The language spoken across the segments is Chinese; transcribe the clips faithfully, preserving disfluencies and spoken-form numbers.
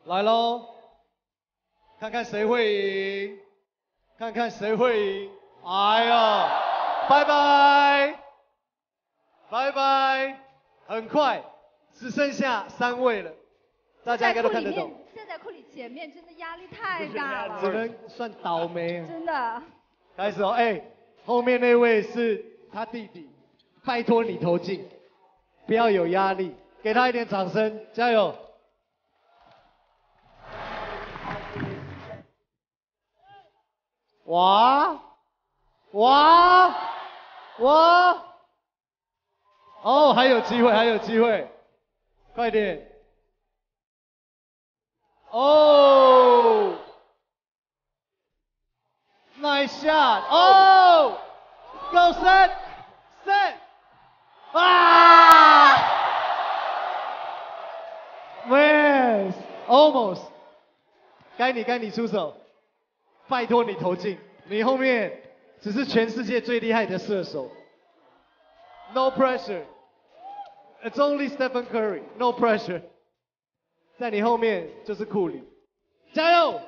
来喽，看看谁会赢，看看谁会赢。哎呀，拜拜，拜拜，很快，只剩下三位了，大家应该都看得懂。 现在库里前面真的压力太大了， 只能算倒霉。 真的。 开始哦，哎，后面那位是他弟弟，拜托你投进，不要有压力，给他一点掌声，加油！哇哇哇！哦，还有机会，还有机会，快点！哦 ，nice shot！ 哦 ，go set set！ 啊 ，miss almost， 该你该你出手。拜托你投进，你后面只是全世界最厉害的射手。No pressure, it's only Stephen Curry. No pressure， 在你后面就是库里，加油！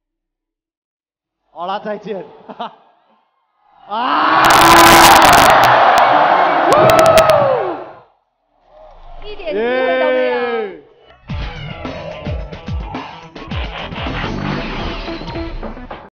好啦，再见。啊！